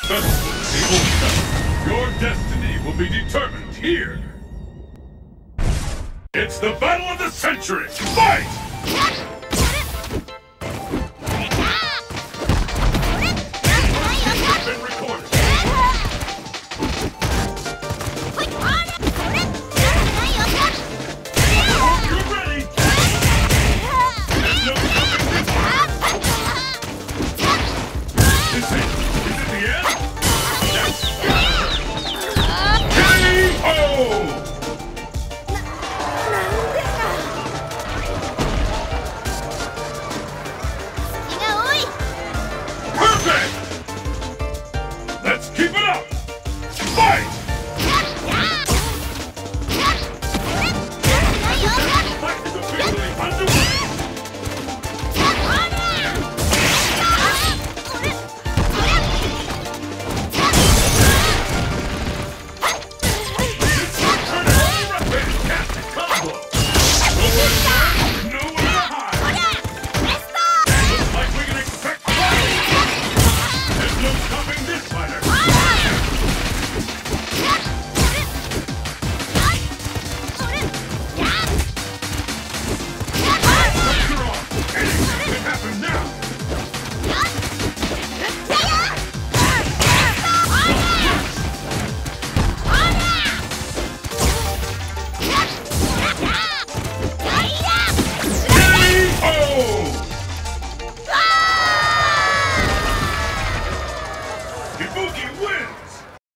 Your destiny will be determined here. It's the battle of the century. Fight! Been recorded. You're ready. There's no stopping this. Is it the end? Yes. K.O. Perfect. Let's keep it up. Fight.